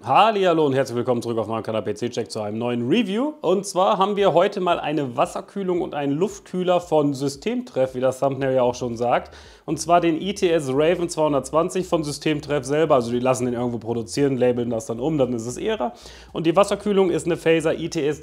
Hallihallo und herzlich willkommen zurück auf meinem Kanal PC Check zu einem neuen Review. Und zwar haben wir heute mal eine Wasserkühlung und einen Luftkühler von Systemtreff, wie das Thumbnail ja auch schon sagt. Und zwar den ITS Raven 220 von Systemtreff selber. Also die lassen den irgendwo produzieren, labeln das dann um, dann ist es ihrer. Und die Wasserkühlung ist eine Phaser ITS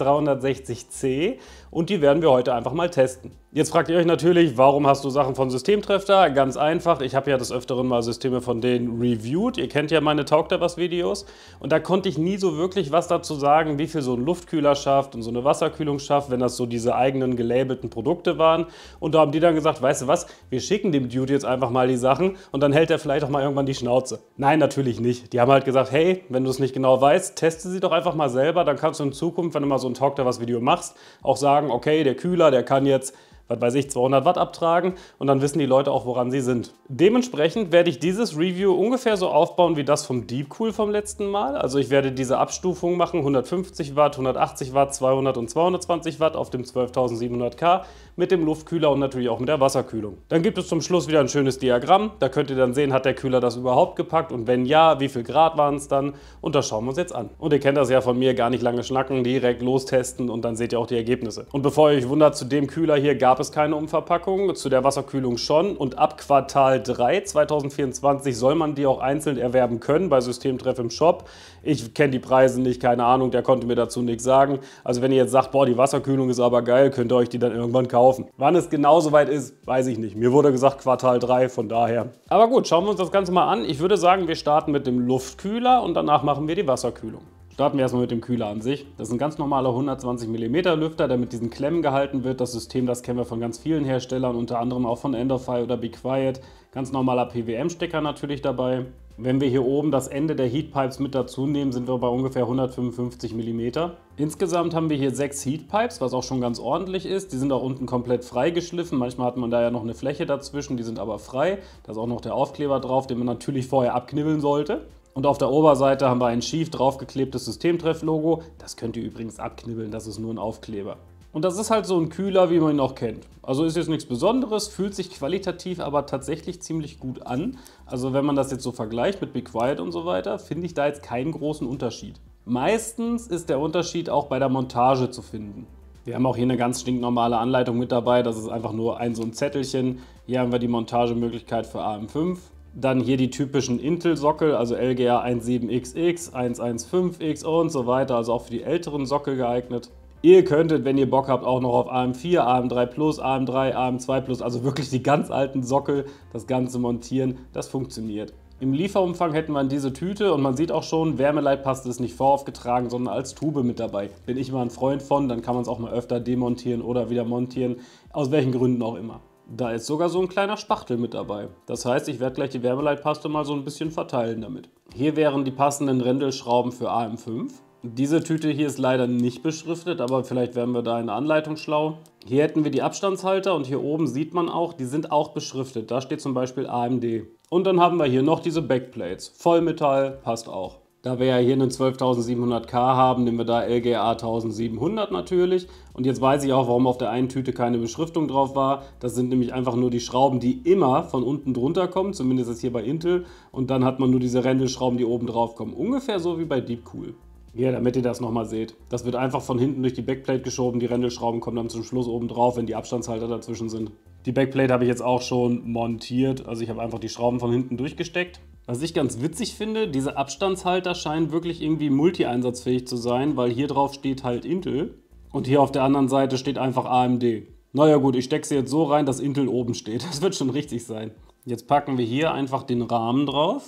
360C und die werden wir heute einfach mal testen. Jetzt fragt ihr euch natürlich, warum hast du Sachen von Systemtreff da? Ganz einfach, ich habe ja des Öfteren mal Systeme von denen reviewed. Ihr kennt ja meine Taugt da was Videos. Und da konnte ich nie so wirklich was dazu sagen, wie viel so ein Luftkühler schafft und so eine Wasserkühlung schafft, wenn das so diese eigenen gelabelten Produkte waren. Und da haben die dann gesagt, weißt du was, wir schicken dem Dude jetzt einfach mal die Sachen und dann hält er vielleicht auch mal irgendwann die Schnauze. Nein, natürlich nicht. Die haben halt gesagt, hey, wenn du es nicht genau weißt, teste sie doch einfach mal selber. Dann kannst du in Zukunft, wenn du mal so ein Taugt da was Video machst, auch sagen, okay, der Kühler, der kann jetzt, was weiß ich, 200 Watt abtragen und dann wissen die Leute auch, woran sie sind. Dementsprechend werde ich dieses Review ungefähr so aufbauen wie das vom Deepcool vom letzten Mal. Also ich werde diese Abstufung machen, 150 Watt, 180 Watt, 200 und 220 Watt auf dem 12700K mit dem Luftkühler und natürlich auch mit der Wasserkühlung. Dann gibt es zum Schluss wieder ein schönes Diagramm. Da könnt ihr dann sehen, hat der Kühler das überhaupt gepackt und wenn ja, wie viel Grad waren es dann? Und das schauen wir uns jetzt an. Und ihr kennt das ja von mir, gar nicht lange schnacken, direkt lostesten und dann seht ihr auch die Ergebnisse. Und bevor ihr euch wundert, zu dem Kühler hier gab es keine Umverpackung, zu der Wasserkühlung schon und ab Quartal 3 2024 soll man die auch einzeln erwerben können bei Systemtreff im Shop. Ich kenne die Preise nicht, keine Ahnung, der konnte mir dazu nichts sagen. Also wenn ihr jetzt sagt, boah, die Wasserkühlung ist aber geil, könnt ihr euch die dann irgendwann kaufen. Wann es genau soweit ist, weiß ich nicht. Mir wurde gesagt Quartal 3, von daher. Aber gut, schauen wir uns das Ganze mal an. Ich würde sagen, wir starten mit dem Luftkühler und danach machen wir die Wasserkühlung. Starten wir erstmal mit dem Kühler an sich. Das ist ein ganz normaler 120 mm Lüfter, der mit diesen Klemmen gehalten wird. Das System, das kennen wir von ganz vielen Herstellern, unter anderem auch von Endofy oder Be Quiet. Ganz normaler PWM-Stecker natürlich dabei. Wenn wir hier oben das Ende der Heatpipes mit dazu nehmen, sind wir bei ungefähr 155 mm. Insgesamt haben wir hier 6 Heatpipes, was auch schon ganz ordentlich ist. Die sind auch unten komplett frei geschliffen. Manchmal hat man da ja noch eine Fläche dazwischen, die sind aber frei. Da ist auch noch der Aufkleber drauf, den man natürlich vorher abknibbeln sollte. Und auf der Oberseite haben wir ein schief draufgeklebtes Systemtreff-Logo. Das könnt ihr übrigens abknibbeln, das ist nur ein Aufkleber. Und das ist halt so ein Kühler, wie man ihn auch kennt. Also ist jetzt nichts Besonderes, fühlt sich qualitativ aber tatsächlich ziemlich gut an. Also wenn man das jetzt so vergleicht mit Be Quiet und so weiter, finde ich da jetzt keinen großen Unterschied. Meistens ist der Unterschied auch bei der Montage zu finden. Wir haben auch hier eine ganz stinknormale Anleitung mit dabei, das ist einfach nur so ein Zettelchen. Hier haben wir die Montagemöglichkeit für AM5. Dann hier die typischen Intel-Sockel, also LGA 17XX, 115X und so weiter, also auch für die älteren Sockel geeignet. Ihr könntet, wenn ihr Bock habt, auch noch auf AM4, AM3 Plus, AM3, AM2 Plus, also wirklich die ganz alten Sockel, das Ganze montieren, das funktioniert. Im Lieferumfang hätten wir diese Tüte und man sieht auch schon, Wärmeleitpaste ist nicht voraufgetragen, sondern als Tube mit dabei. Bin ich mal ein Freund von, dann kann man es auch mal öfter demontieren oder wieder montieren, aus welchen Gründen auch immer. Da ist sogar so ein kleiner Spachtel mit dabei. Das heißt, ich werde gleich die Wärmeleitpaste mal so ein bisschen verteilen damit. Hier wären die passenden Rändelschrauben für AM5. Diese Tüte hier ist leider nicht beschriftet, aber vielleicht werden wir da in der Anleitung schlau. Hier hätten wir die Abstandshalter und hier oben sieht man auch, die sind auch beschriftet. Da steht zum Beispiel AMD. Und dann haben wir hier noch diese Backplates. Vollmetall, passt auch. Da wir ja hier einen 12700K haben, nehmen wir da LGA 1700 natürlich. Und jetzt weiß ich auch, warum auf der einen Tüte keine Beschriftung drauf war. Das sind nämlich einfach nur die Schrauben, die immer von unten drunter kommen, zumindest ist hier bei Intel. Und dann hat man nur diese Rändelschrauben, die oben drauf kommen. Ungefähr so wie bei Deepcool. Ja, damit ihr das nochmal seht. Das wird einfach von hinten durch die Backplate geschoben, die Rändelschrauben kommen dann zum Schluss oben drauf, wenn die Abstandshalter dazwischen sind. Die Backplate habe ich jetzt auch schon montiert, also ich habe einfach die Schrauben von hinten durchgesteckt. Was ich ganz witzig finde, diese Abstandshalter scheinen wirklich irgendwie multi-einsatzfähig zu sein, weil hier drauf steht halt Intel und hier auf der anderen Seite steht einfach AMD. Naja gut, ich stecke sie jetzt so rein, dass Intel oben steht. Das wird schon richtig sein. Jetzt packen wir hier einfach den Rahmen drauf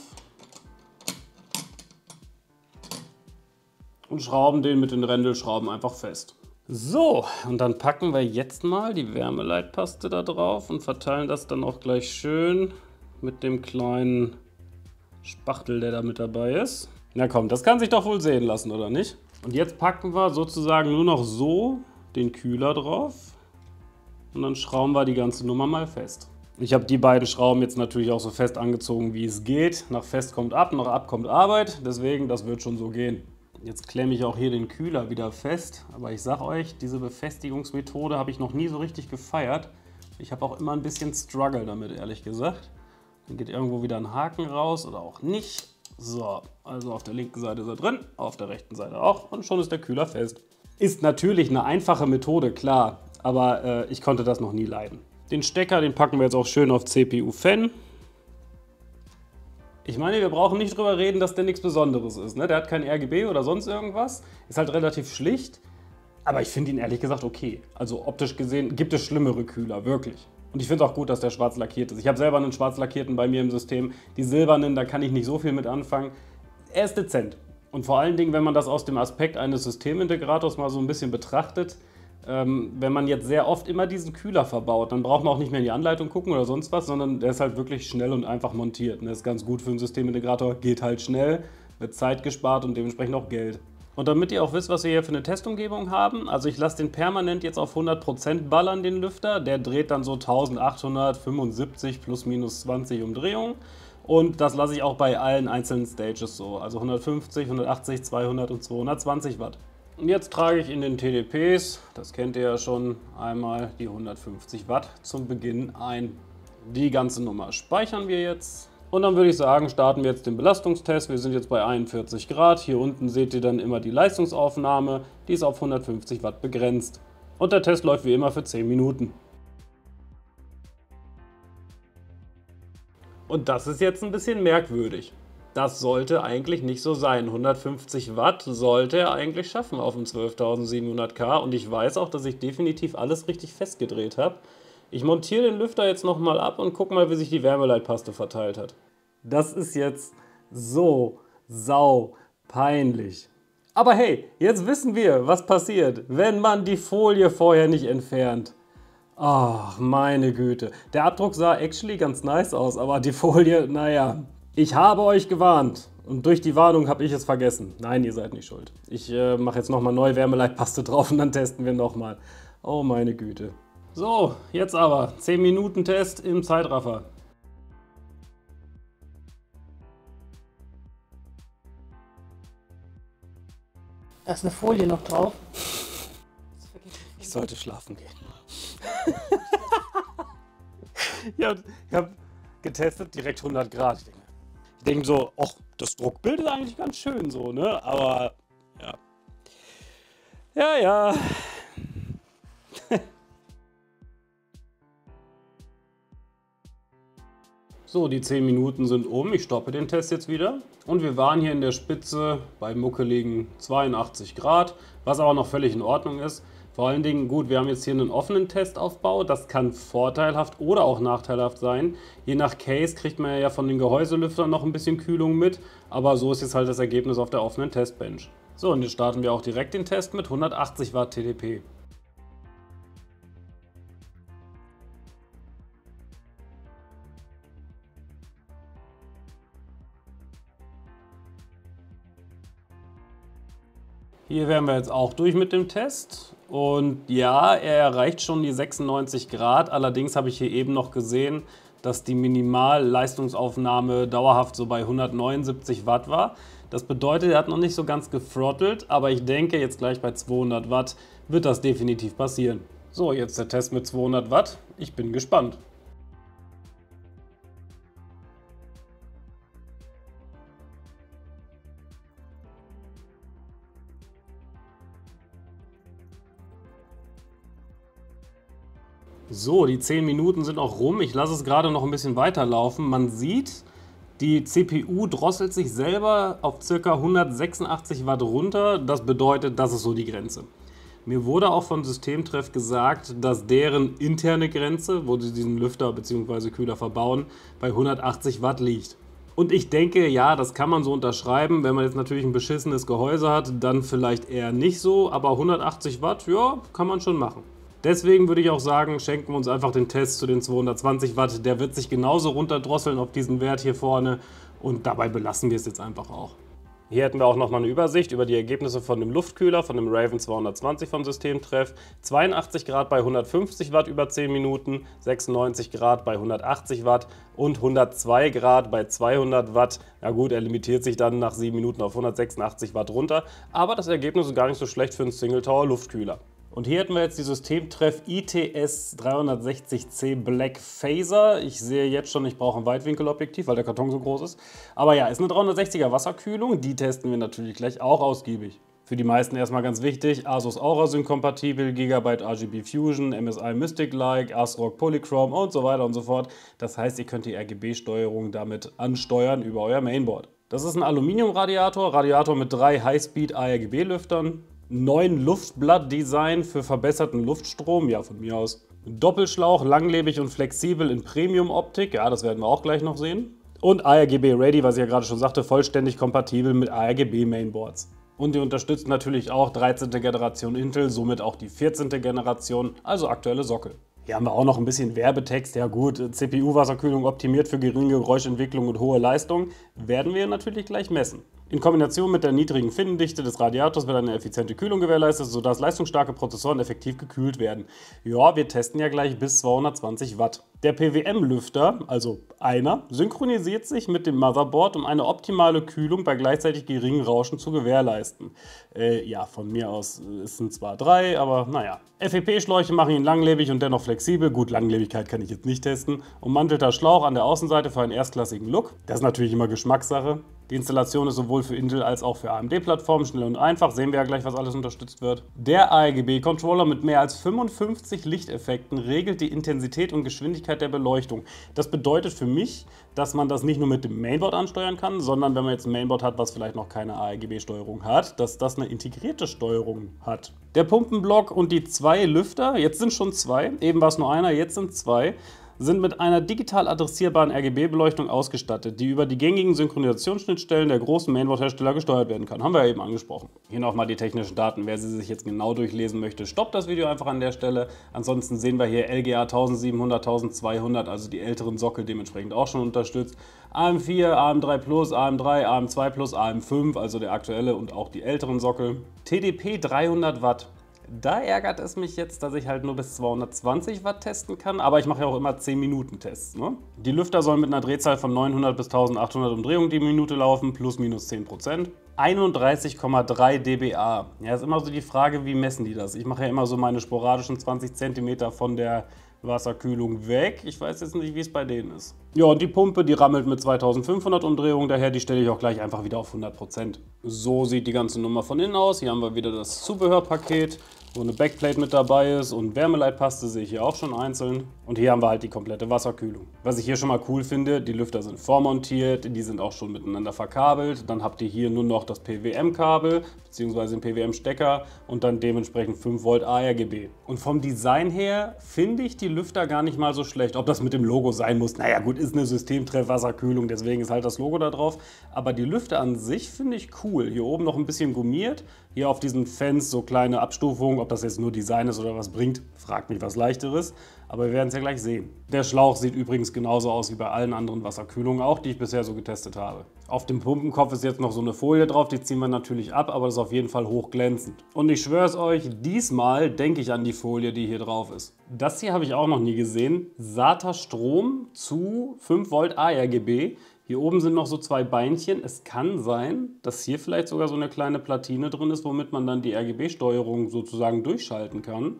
und schrauben den mit den Rändelschrauben einfach fest. So, und dann packen wir jetzt mal die Wärmeleitpaste da drauf und verteilen das dann auch gleich schön mit dem kleinen Spachtel, der da mit dabei ist. Na komm, das kann sich doch wohl sehen lassen, oder nicht? Und jetzt packen wir sozusagen nur noch so den Kühler drauf und dann schrauben wir die ganze Nummer mal fest. Ich habe die beiden Schrauben jetzt natürlich auch so fest angezogen, wie es geht. Nach fest kommt ab, nach ab kommt Arbeit, deswegen, das wird schon so gehen. Jetzt klemme ich auch hier den Kühler wieder fest, aber ich sag euch, diese Befestigungsmethode habe ich noch nie so richtig gefeiert. Ich habe auch immer ein bisschen Struggle damit, ehrlich gesagt. Dann geht irgendwo wieder ein Haken raus oder auch nicht. So, also auf der linken Seite ist er drin, auf der rechten Seite auch und schon ist der Kühler fest. Ist natürlich eine einfache Methode, klar, aber ich konnte das noch nie leiden. Den Stecker, den packen wir jetzt auch schön auf CPU-Fan. Ich meine, wir brauchen nicht drüber reden, dass der nichts Besonderes ist. Ne? Der hat kein RGB oder sonst irgendwas, ist halt relativ schlicht, aber ich finde ihn ehrlich gesagt okay. Also optisch gesehen gibt es schlimmere Kühler, wirklich. Und ich finde es auch gut, dass der schwarz lackiert ist. Ich habe selber einen schwarz lackierten bei mir im System. Die silbernen, da kann ich nicht so viel mit anfangen. Er ist dezent. Und vor allen Dingen, wenn man das aus dem Aspekt eines Systemintegrators mal so ein bisschen betrachtet, wenn man jetzt sehr oft immer diesen Kühler verbaut, dann braucht man auch nicht mehr in die Anleitung gucken oder sonst was, sondern der ist halt wirklich schnell und einfach montiert. Das ist ganz gut für einen Systemintegrator, geht halt schnell, wird Zeit gespart und dementsprechend auch Geld. Und damit ihr auch wisst, was wir hier für eine Testumgebung haben, also ich lasse den permanent jetzt auf 100% ballern, den Lüfter. Der dreht dann so 1875 plus minus 20 Umdrehungen. Und das lasse ich auch bei allen einzelnen Stages so, also 150, 180, 200 und 220 Watt. Und jetzt trage ich in den TDPs, das kennt ihr ja schon, einmal die 150 Watt zum Beginn ein. Die ganze Nummer speichern wir jetzt. Und dann würde ich sagen, starten wir jetzt den Belastungstest. Wir sind jetzt bei 41 Grad. Hier unten seht ihr dann immer die Leistungsaufnahme. Die ist auf 150 Watt begrenzt. Und der Test läuft wie immer für 10 Minuten. Und das ist jetzt ein bisschen merkwürdig. Das sollte eigentlich nicht so sein. 150 Watt sollte er eigentlich schaffen auf dem 12.700K. Und ich weiß auch, dass ich definitiv alles richtig festgedreht habe. Ich montiere den Lüfter jetzt nochmal ab und gucke mal, wie sich die Wärmeleitpaste verteilt hat. Das ist jetzt so sau peinlich. Aber hey, jetzt wissen wir, was passiert, wenn man die Folie vorher nicht entfernt. Ach, meine Güte. Der Abdruck sah actually ganz nice aus, aber die Folie, naja. Ich habe euch gewarnt und durch die Warnung habe ich es vergessen. Nein, ihr seid nicht schuld. Ich mache jetzt nochmal neue Wärmeleitpaste drauf und dann testen wir nochmal. Oh meine Güte. So, jetzt aber 10 Minuten Test im Zeitraffer. Da ist eine Folie noch drauf. Ich sollte schlafen gehen. Ja, ich habe getestet, direkt 100 Grad. Ich denke so, ach, das Druckbild ist eigentlich ganz schön so, ne? Aber, ja. Ja. So, die 10 Minuten sind um. Ich stoppe den Test jetzt wieder. Und wir waren hier in der Spitze bei muckeligen 82 Grad, was aber noch völlig in Ordnung ist. Vor allen Dingen, gut, wir haben jetzt hier einen offenen Testaufbau. Das kann vorteilhaft oder auch nachteilhaft sein. Je nach Case kriegt man ja von den Gehäuselüftern noch ein bisschen Kühlung mit. Aber so ist jetzt halt das Ergebnis auf der offenen Testbench. So, und jetzt starten wir auch direkt den Test mit 180 Watt TDP. Hier wären wir jetzt auch durch mit dem Test und ja, er erreicht schon die 96 Grad, allerdings habe ich hier eben noch gesehen, dass die Minimalleistungsaufnahme dauerhaft so bei 179 Watt war. Das bedeutet, er hat noch nicht so ganz gefrottelt, aber ich denke, jetzt gleich bei 200 Watt wird das definitiv passieren. So, jetzt der Test mit 200 Watt. Ich bin gespannt. So, die 10 Minuten sind auch rum. Ich lasse es gerade noch ein bisschen weiterlaufen. Man sieht, die CPU drosselt sich selber auf ca. 186 Watt runter. Das bedeutet, das ist so die Grenze. Mir wurde auch von Systemtreff gesagt, dass deren interne Grenze, wo sie diesen Lüfter bzw. Kühler verbauen, bei 180 Watt liegt. Und ich denke, ja, das kann man so unterschreiben. Wenn man jetzt natürlich ein beschissenes Gehäuse hat, dann vielleicht eher nicht so. Aber 180 Watt, ja, kann man schon machen. Deswegen würde ich auch sagen, schenken wir uns einfach den Test zu den 220 Watt. Der wird sich genauso runterdrosseln auf diesen Wert hier vorne und dabei belassen wir es jetzt einfach auch. Hier hätten wir auch nochmal eine Übersicht über die Ergebnisse von dem Luftkühler, von dem Raven 220 vom Systemtreff. 82 Grad bei 150 Watt über 10 Minuten, 96 Grad bei 180 Watt und 102 Grad bei 200 Watt. Na gut, er limitiert sich dann nach 7 Minuten auf 186 Watt runter, aber das Ergebnis ist gar nicht so schlecht für einen Single Tower Luftkühler. Und hier hätten wir jetzt die Systemtreff ITS 360C Black Phaser. Ich sehe jetzt schon, ich brauche ein Weitwinkelobjektiv, weil der Karton so groß ist. Aber ja, ist eine 360er Wasserkühlung, die testen wir natürlich gleich auch ausgiebig. Für die meisten erstmal ganz wichtig, Asus AuraSync kompatibel, Gigabyte RGB Fusion, MSI Mystic-like, ASRock Polychrome und so weiter und so fort. Das heißt, ihr könnt die RGB-Steuerung damit ansteuern über euer Mainboard. Das ist ein Aluminiumradiator, Radiator mit 3 High-Speed ARGB-Lüftern, 9 Luftblatt-Design für verbesserten Luftstrom, ja von mir aus. Doppelschlauch, langlebig und flexibel in Premium-Optik, ja das werden wir auch gleich noch sehen. Und ARGB Ready, was ich ja gerade schon sagte, vollständig kompatibel mit ARGB Mainboards. Und die unterstützt natürlich auch 13. Generation Intel, somit auch die 14. Generation, also aktuelle Sockel. Hier haben wir auch noch ein bisschen Werbetext. Ja gut, CPU-Wasserkühlung optimiert für geringe Geräuschentwicklung und hohe Leistung, werden wir natürlich gleich messen. In Kombination mit der niedrigen Finnendichte des Radiators wird eine effiziente Kühlung gewährleistet, sodass leistungsstarke Prozessoren effektiv gekühlt werden. Ja, wir testen ja gleich bis 220 Watt. Der PWM-Lüfter, also einer, synchronisiert sich mit dem Motherboard, um eine optimale Kühlung bei gleichzeitig geringem Rauschen zu gewährleisten. Ja, von mir aus es sind zwar 3, aber naja. FEP-Schläuche machen ihn langlebig und dennoch flexibel. Gut, Langlebigkeit kann ich jetzt nicht testen. Ummantelter Schlauch an der Außenseite für einen erstklassigen Look. Das ist natürlich immer Geschmackssache. Die Installation ist sowohl für Intel als auch für AMD-Plattformen schnell und einfach. Sehen wir ja gleich, was alles unterstützt wird. Der ARGB-Controller mit mehr als 55 Lichteffekten regelt die Intensität und Geschwindigkeit der Beleuchtung. Das bedeutet für mich, dass man das nicht nur mit dem Mainboard ansteuern kann, sondern wenn man jetzt ein Mainboard hat, was vielleicht noch keine ARGB-Steuerung hat, dass das eine integrierte Steuerung hat. Der Pumpenblock und die 2 Lüfter, jetzt sind schon 2, eben war es nur einer, jetzt sind 2, sind mit einer digital adressierbaren RGB-Beleuchtung ausgestattet, die über die gängigen Synchronisationsschnittstellen der großen Mainboard-Hersteller gesteuert werden kann. Haben wir ja eben angesprochen. Hier nochmal die technischen Daten. Wer sie sich jetzt genau durchlesen möchte, stoppt das Video einfach an der Stelle. Ansonsten sehen wir hier LGA 1700, 1200, also die älteren Sockel dementsprechend auch schon unterstützt. AM4, AM3 Plus, AM3, AM2 Plus, AM5, also der aktuelle und auch die älteren Sockel. TDP 300 Watt. Da ärgert es mich jetzt, dass ich halt nur bis 220 Watt testen kann, aber ich mache ja auch immer 10 Minuten Tests. Ne? Die Lüfter sollen mit einer Drehzahl von 900 bis 1800 Umdrehungen die Minute laufen, plus minus 10%. 31,3 dBA. Ja, ist immer so die Frage, wie messen die das? Ich mache ja immer so meine sporadischen 20 cm von der Wasserkühlung weg. Ich weiß jetzt nicht, wie es bei denen ist. Ja, und die Pumpe, die rammelt mit 2500 Umdrehungen, daher die stelle ich auch gleich einfach wieder auf 100%. So sieht die ganze Nummer von innen aus. Hier haben wir wieder das Zubehörpaket, wo eine Backplate mit dabei ist und Wärmeleitpaste sehe ich hier auch schon einzeln. Und hier haben wir halt die komplette Wasserkühlung. Was ich hier schon mal cool finde, die Lüfter sind vormontiert, die sind auch schon miteinander verkabelt. Dann habt ihr hier nur noch das PWM-Kabel bzw. den PWM-Stecker und dann dementsprechend 5 Volt ARGB. Und vom Design her finde ich die Lüfter gar nicht mal so schlecht. Ob das mit dem Logo sein muss, naja gut, ist eine Systemtreff-Wasserkühlung, deswegen ist halt das Logo da drauf. Aber die Lüfter an sich finde ich cool. Hier oben noch ein bisschen gummiert. Hier auf diesen Fans so kleine Abstufungen, ob das jetzt nur Design ist oder was bringt, fragt mich was Leichteres. Aber wir werden es ja gleich sehen. Der Schlauch sieht übrigens genauso aus wie bei allen anderen Wasserkühlungen auch, die ich bisher so getestet habe. Auf dem Pumpenkopf ist jetzt noch so eine Folie drauf, die ziehen wir natürlich ab, aber das ist auf jeden Fall hochglänzend. Und ich schwöre es euch, diesmal denke ich an die Folie, die hier drauf ist. Das hier habe ich auch noch nie gesehen. SATA Strom zu 5 Volt ARGB. Hier oben sind noch so 2 Beinchen. Es kann sein, dass hier vielleicht sogar so eine kleine Platine drin ist, womit man dann die RGB-Steuerung sozusagen durchschalten kann.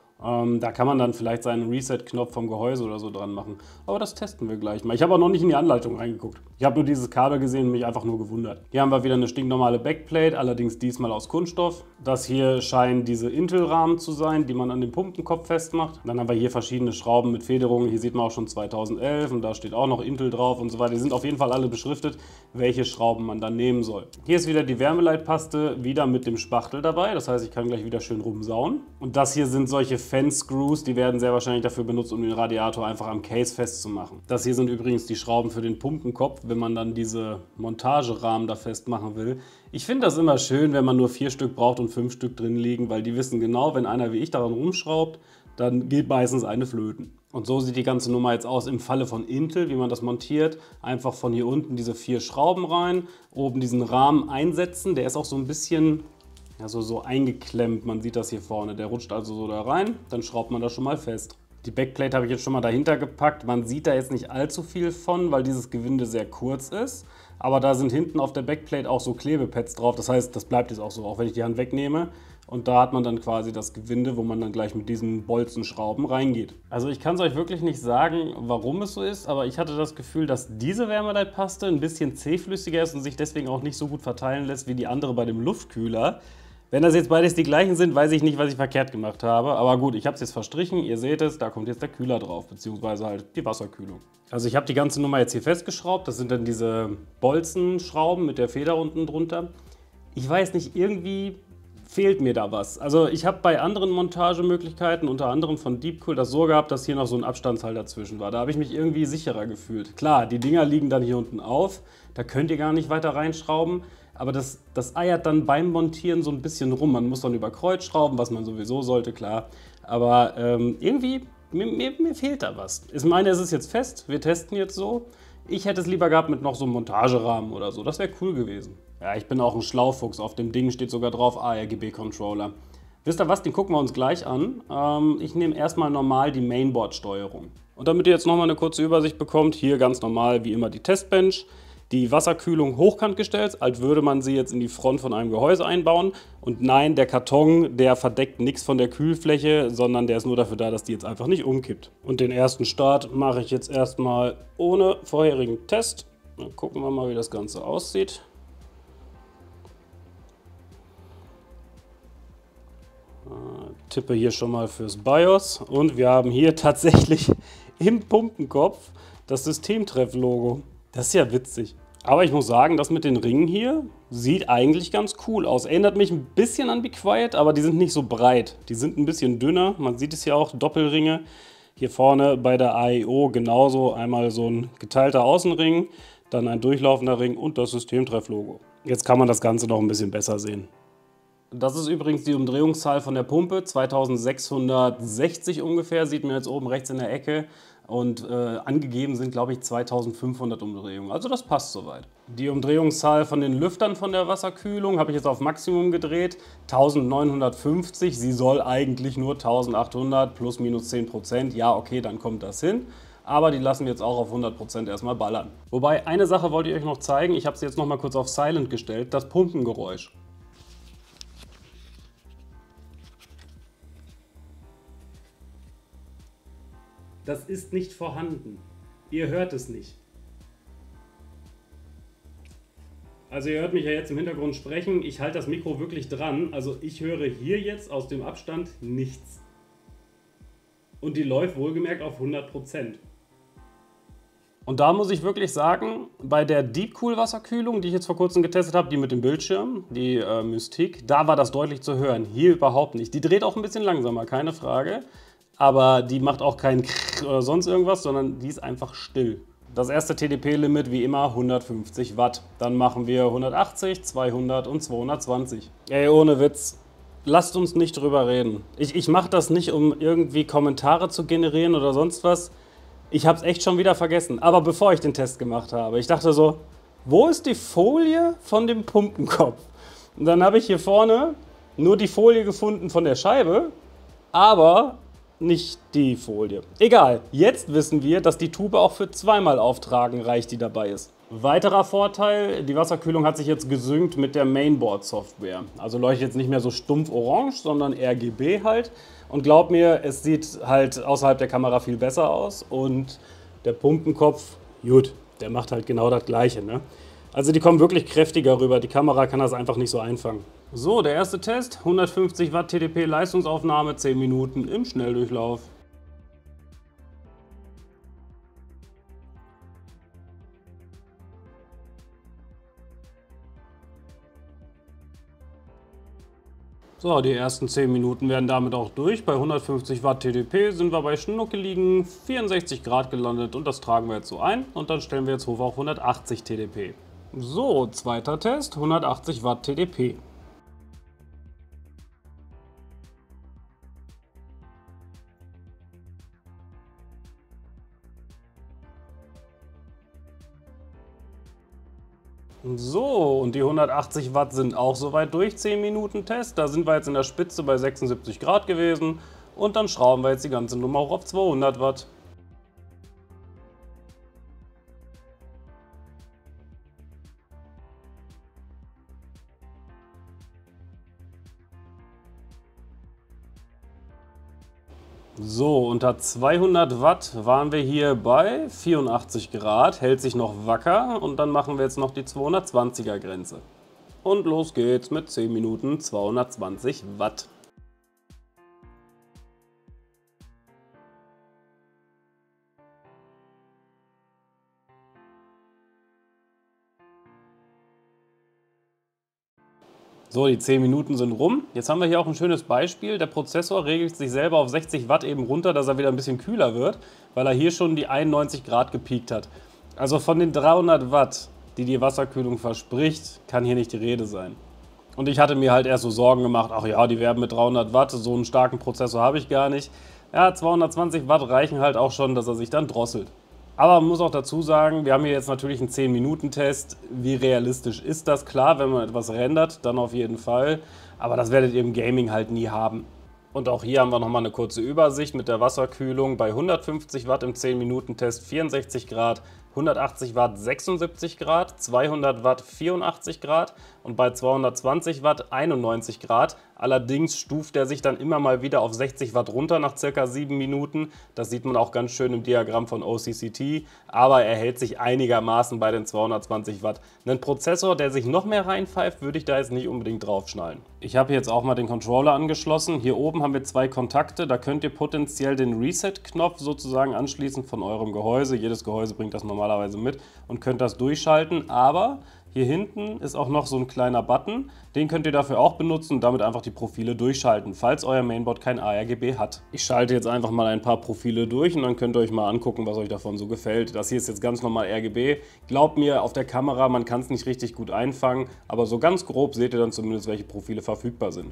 Da kann man dann vielleicht seinen Reset-Knopf vom Gehäuse oder so dran machen. Aber das testen wir gleich mal. Ich habe auch noch nicht in die Anleitung reingeguckt. Ich habe nur dieses Kabel gesehen und mich einfach nur gewundert. Hier haben wir wieder eine stinknormale Backplate, allerdings diesmal aus Kunststoff. Das hier scheinen diese Intel-Rahmen zu sein, die man an dem Pumpenkopf festmacht. Dann haben wir hier verschiedene Schrauben mit Federungen. Hier sieht man auch schon 2011 und da steht auch noch Intel drauf und so weiter. Die sind auf jeden Fall alle beschriftet, welche Schrauben man dann nehmen soll. Hier ist wieder die Wärmeleitpaste, wieder mit dem Spachtel dabei. Das heißt, ich kann gleich wieder schön rumsauen. Und das hier sind solche Fan-Screws, die werden sehr wahrscheinlich dafür benutzt, um den Radiator einfach am Case festzumachen. Das hier sind übrigens die Schrauben für den Pumpenkopf, wenn man dann diese Montagerahmen da festmachen will. Ich finde das immer schön, wenn man nur 4 Stück braucht und 5 Stück drin liegen, weil die wissen genau, wenn einer wie ich daran rumschraubt, dann geht meistens eine flöten. Und so sieht die ganze Nummer jetzt aus im Falle von Intel, wie man das montiert. Einfach von hier unten diese 4 Schrauben rein, oben diesen Rahmen einsetzen. Der ist auch so ein bisschen so eingeklemmt, man sieht das hier vorne. Der rutscht also so da rein, dann schraubt man das schon mal fest. Die Backplate habe ich jetzt schon mal dahinter gepackt. Man sieht da jetzt nicht allzu viel von, weil dieses Gewinde sehr kurz ist. Aber da sind hinten auf der Backplate auch so Klebepads drauf. Das heißt, das bleibt jetzt auch so, auch wenn ich die Hand wegnehme. Und da hat man dann quasi das Gewinde, wo man dann gleich mit diesen Bolzenschrauben reingeht. Also ich kann es euch wirklich nicht sagen, warum es so ist, aber ich hatte das Gefühl, dass diese Wärmeleitpaste ein bisschen zähflüssiger ist und sich deswegen auch nicht so gut verteilen lässt wie die andere bei dem Luftkühler. Wenn das jetzt beides die gleichen sind, weiß ich nicht, was ich verkehrt gemacht habe. Aber gut, ich habe es jetzt verstrichen, ihr seht es, da kommt jetzt der Kühler drauf, beziehungsweise halt die Wasserkühlung. Also ich habe die ganze Nummer jetzt hier festgeschraubt, das sind dann diese Bolzenschrauben mit der Feder unten drunter. Ich weiß nicht, irgendwie fehlt mir da was. Also ich habe bei anderen Montagemöglichkeiten, unter anderem von Deepcool, das so gehabt, dass hier noch so ein Abstandshalter dazwischen war. Da habe ich mich irgendwie sicherer gefühlt. Klar, die Dinger liegen dann hier unten auf, da könnt ihr gar nicht weiter reinschrauben, aber das eiert dann beim Montieren so ein bisschen rum. Man muss dann über Kreuz schrauben, was man sowieso sollte, klar. Aber irgendwie, mir fehlt da was. Ich meine, es ist jetzt fest, wir testen jetzt so. Ich hätte es lieber gehabt mit noch so einem Montagerahmen oder so, das wäre cool gewesen. Ja, ich bin auch ein Schlaufuchs, auf dem Ding steht sogar drauf ARGB-Controller. Wisst ihr was, den gucken wir uns gleich an. Ich nehme erstmal normal die Mainboard-Steuerung. Und damit ihr jetzt nochmal eine kurze Übersicht bekommt, hier ganz normal wie immer die Testbench. Die Wasserkühlung hochkant gestellt, als würde man sie jetzt in die Front von einem Gehäuse einbauen. Und nein, der Karton, der verdeckt nichts von der Kühlfläche, sondern der ist nur dafür da, dass die jetzt einfach nicht umkippt. Und den ersten Start mache ich jetzt erstmal ohne vorherigen Test. Dann gucken wir mal, wie das Ganze aussieht. Tippe hier schon mal fürs BIOS und wir haben hier tatsächlich im Pumpenkopf das Systemtreff-Logo. Das ist ja witzig. Aber ich muss sagen, das mit den Ringen hier sieht eigentlich ganz cool aus. Erinnert mich ein bisschen an Be Quiet, aber die sind nicht so breit. Die sind ein bisschen dünner. Man sieht es hier auch, Doppelringe. Hier vorne bei der AEO genauso. Einmal so ein geteilter Außenring, dann ein durchlaufender Ring und das Systemtreff-Logo. Jetzt kann man das Ganze noch ein bisschen besser sehen. Das ist übrigens die Umdrehungszahl von der Pumpe, 2660 ungefähr, sieht man jetzt oben rechts in der Ecke. Und angegeben sind, glaube ich, 2500 Umdrehungen. Also das passt soweit. Die Umdrehungszahl von den Lüftern von der Wasserkühlung habe ich jetzt auf Maximum gedreht, 1950. Sie soll eigentlich nur 1800 plus minus 10%. Ja, okay, dann kommt das hin. Aber die lassen wir jetzt auch auf 100% erstmal ballern. Wobei, eine Sache wollte ich euch noch zeigen. Ich habe sie jetzt noch mal kurz auf Silent gestellt, das Pumpengeräusch. Das ist nicht vorhanden. Ihr hört es nicht. Also ihr hört mich ja jetzt im Hintergrund sprechen. Ich halte das Mikro wirklich dran. Also ich höre hier jetzt aus dem Abstand nichts. Und die läuft wohlgemerkt auf 100%. Und da muss ich wirklich sagen, bei der Deepcool Wasserkühlung, die ich jetzt vor kurzem getestet habe, die mit dem Bildschirm, die Mystique, da war das deutlich zu hören. Hier überhaupt nicht. Die dreht auch ein bisschen langsamer, keine Frage. Aber die macht auch kein Krrr oder sonst irgendwas, sondern die ist einfach still. Das erste TDP-Limit wie immer 150 Watt. Dann machen wir 180, 200 und 220. Ey, ohne Witz, lasst uns nicht drüber reden. Ich mache das nicht, um irgendwie Kommentare zu generieren oder sonst was. Ich habe es echt schon wieder vergessen. Aber bevor ich den Test gemacht habe, ich dachte so, wo ist die Folie von dem Pumpenkopf? Und dann habe ich hier vorne nur die Folie gefunden von der Scheibe, aber nicht die Folie. Egal, jetzt wissen wir, dass die Tube auch für zweimal Auftragen reicht, die dabei ist. Weiterer Vorteil, die Wasserkühlung hat sich jetzt gesynkt mit der Mainboard-Software. Also leuchtet jetzt nicht mehr so stumpf orange, sondern RGB halt. Und glaub mir, es sieht halt außerhalb der Kamera viel besser aus. Und der Pumpenkopf, gut, der macht halt genau das Gleiche, ne? Also die kommen wirklich kräftiger rüber, die Kamera kann das einfach nicht so einfangen. So, der erste Test, 150 Watt TDP Leistungsaufnahme, 10 Minuten im Schnelldurchlauf. So, die ersten 10 Minuten werden damit auch durch. Bei 150 Watt TDP sind wir bei schnuckeligen 64 Grad gelandet und das tragen wir jetzt so ein und dann stellen wir jetzt hoch auf 180 TDP. So, zweiter Test, 180 Watt TDP. So, und die 180 Watt sind auch soweit durch, 10 Minuten Test. Da sind wir jetzt in der Spitze bei 76 Grad gewesen und dann schrauben wir jetzt die ganze Nummer auch auf 200 Watt. So, unter 200 Watt waren wir hier bei 84 Grad, hält sich noch wacker und dann machen wir jetzt noch die 220er Grenze. Und los geht's mit 10 Minuten 220 Watt. So, die 10 Minuten sind rum. Jetzt haben wir hier auch ein schönes Beispiel. Der Prozessor regelt sich selber auf 60 Watt eben runter, dass er wieder ein bisschen kühler wird, weil er hier schon die 91 Grad gepiekt hat. Also von den 300 Watt, die die Wasserkühlung verspricht, kann hier nicht die Rede sein. Und ich hatte mir halt erst so Sorgen gemacht, ach ja, die werben mit 300 Watt, so einen starken Prozessor habe ich gar nicht. Ja, 220 Watt reichen halt auch schon, dass er sich dann drosselt. Aber man muss auch dazu sagen, wir haben hier jetzt natürlich einen 10-Minuten-Test. Wie realistisch ist das? Klar, wenn man etwas rendert, dann auf jeden Fall. Aber das werdet ihr im Gaming halt nie haben. Und auch hier haben wir nochmal eine kurze Übersicht mit der Wasserkühlung. Bei 150 Watt im 10-Minuten-Test 64 Grad, 180 Watt 76 Grad, 200 Watt 84 Grad und bei 220 Watt 91 Grad. Allerdings stuft er sich dann immer mal wieder auf 60 Watt runter nach ca. 7 Minuten. Das sieht man auch ganz schön im Diagramm von OCCT, aber er hält sich einigermaßen bei den 220 Watt. Einen Prozessor, der sich noch mehr reinpfeift, würde ich da jetzt nicht unbedingt draufschnallen. Ich habe jetzt auch mal den Controller angeschlossen. Hier oben haben wir 2 Kontakte, da könnt ihr potenziell den Reset-Knopf sozusagen anschließen von eurem Gehäuse. Jedes Gehäuse bringt das normalerweise mit und könnt das durchschalten, aber hier hinten ist auch noch so ein kleiner Button, den könnt ihr dafür auch benutzen und damit einfach die Profile durchschalten, falls euer Mainboard kein ARGB hat. Ich schalte jetzt einfach mal ein paar Profile durch und dann könnt ihr euch mal angucken, was euch davon so gefällt. Das hier ist jetzt ganz normal RGB. Glaubt mir, auf der Kamera, man kann es nicht richtig gut einfangen, aber so ganz grob seht ihr dann zumindest, welche Profile verfügbar sind.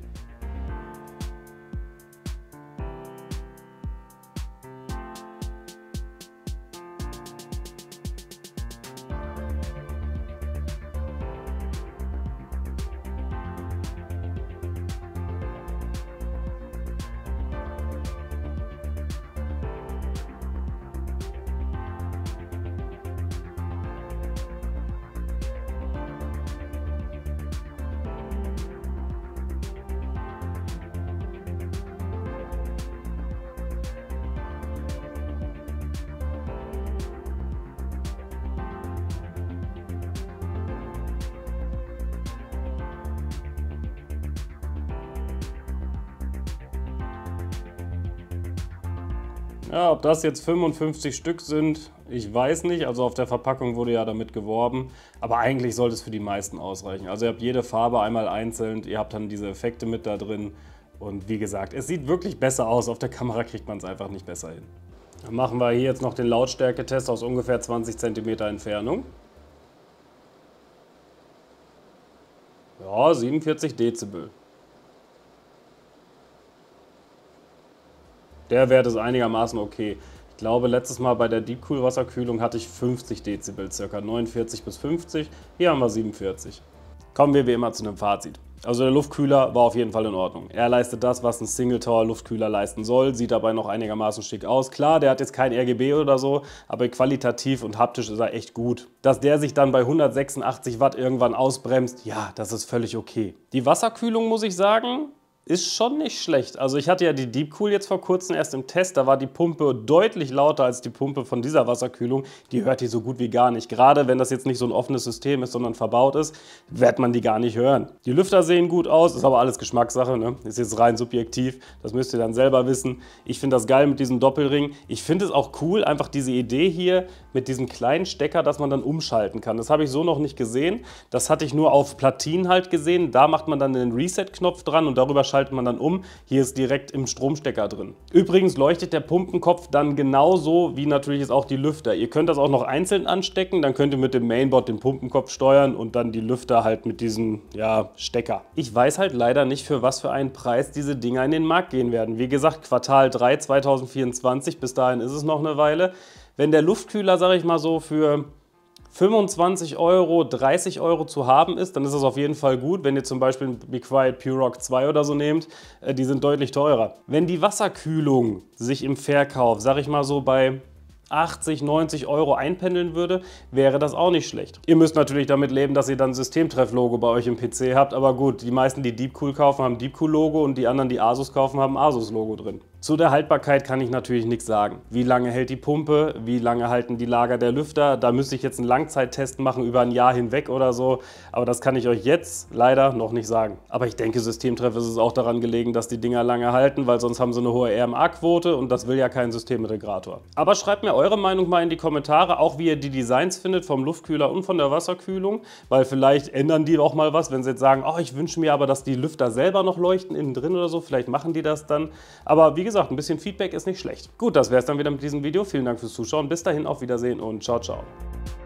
Ja, ob das jetzt 55 Stück sind, ich weiß nicht. Also auf der Verpackung wurde ja damit geworben. Aber eigentlich sollte es für die meisten ausreichen. Also ihr habt jede Farbe einmal einzeln, ihr habt dann diese Effekte mit da drin. Und wie gesagt, es sieht wirklich besser aus. Auf der Kamera kriegt man es einfach nicht besser hin. Dann machen wir hier jetzt noch den Lautstärketest aus ungefähr 20 cm Entfernung. Ja, 47 Dezibel. Der Wert ist einigermaßen okay. Ich glaube, letztes Mal bei der Deepcool Wasserkühlung hatte ich 50 Dezibel, ca. 49 bis 50. Hier haben wir 47. Kommen wir wie immer zu einem Fazit. Also der Luftkühler war auf jeden Fall in Ordnung. Er leistet das, was ein Single-Tower-Luftkühler leisten soll, sieht dabei noch einigermaßen schick aus. Klar, der hat jetzt kein RGB oder so, aber qualitativ und haptisch ist er echt gut. Dass der sich dann bei 186 Watt irgendwann ausbremst, ja, das ist völlig okay. Die Wasserkühlung, muss ich sagen, ist schon nicht schlecht. Also ich hatte ja die Deepcool jetzt vor kurzem erst im Test, da war die Pumpe deutlich lauter als die Pumpe von dieser Wasserkühlung. Die hört die so gut wie gar nicht. Gerade wenn das jetzt nicht so ein offenes System ist, sondern verbaut ist, wird man die gar nicht hören. Die Lüfter sehen gut aus, ist aber alles Geschmackssache, ne? Ist jetzt rein subjektiv, das müsst ihr dann selber wissen. Ich finde das geil mit diesem Doppelring. Ich finde es auch cool, einfach diese Idee hier mit diesem kleinen Stecker, dass man dann umschalten kann. Das habe ich so noch nicht gesehen. Das hatte ich nur auf Platinen halt gesehen. Da macht man dann den Reset-Knopf dran und darüber schaltet man dann um. Hier ist direkt im Stromstecker drin. Übrigens leuchtet der Pumpenkopf dann genauso wie natürlich jetzt auch die Lüfter. Ihr könnt das auch noch einzeln anstecken, dann könnt ihr mit dem Mainboard den Pumpenkopf steuern und dann die Lüfter halt mit diesem Stecker. Ich weiß halt leider nicht, für was für einen Preis diese Dinger in den Markt gehen werden. Wie gesagt, Quartal 3 2024, bis dahin ist es noch eine Weile. Wenn der Luftkühler, sage ich mal so, für 25 Euro, 30 Euro zu haben ist, dann ist das auf jeden Fall gut. Wenn ihr zum Beispiel einen Be Quiet Purock 2 oder so nehmt, die sind deutlich teurer. Wenn die Wasserkühlung sich im Verkauf, sage ich mal so, bei 80, 90 Euro einpendeln würde, wäre das auch nicht schlecht. Ihr müsst natürlich damit leben, dass ihr dann ein Systemtreff-Logo bei euch im PC habt, aber gut, die meisten, die Deepcool kaufen, haben Deepcool-Logo und die anderen, die Asus kaufen, haben Asus-Logo drin. Zu der Haltbarkeit kann ich natürlich nichts sagen. Wie lange hält die Pumpe, wie lange halten die Lager der Lüfter? Da müsste ich jetzt einen Langzeittest machen über ein Jahr hinweg oder so, aber das kann ich euch jetzt leider noch nicht sagen. Aber ich denke, Systemtreff ist es auch daran gelegen, dass die Dinger lange halten, weil sonst haben sie eine hohe RMA-Quote und das will ja kein Systemintegrator. Aber schreibt mir eure Meinung mal in die Kommentare, auch wie ihr die Designs findet vom Luftkühler und von der Wasserkühlung, weil vielleicht ändern die auch mal was, wenn sie jetzt sagen, oh, ich wünsche mir aber, dass die Lüfter selber noch leuchten innen drin oder so, vielleicht machen die das dann. Aber wie gesagt, ein bisschen Feedback ist nicht schlecht. Gut, das wäre es dann wieder mit diesem Video. Vielen Dank fürs Zuschauen. Bis dahin, auf Wiedersehen und ciao, ciao.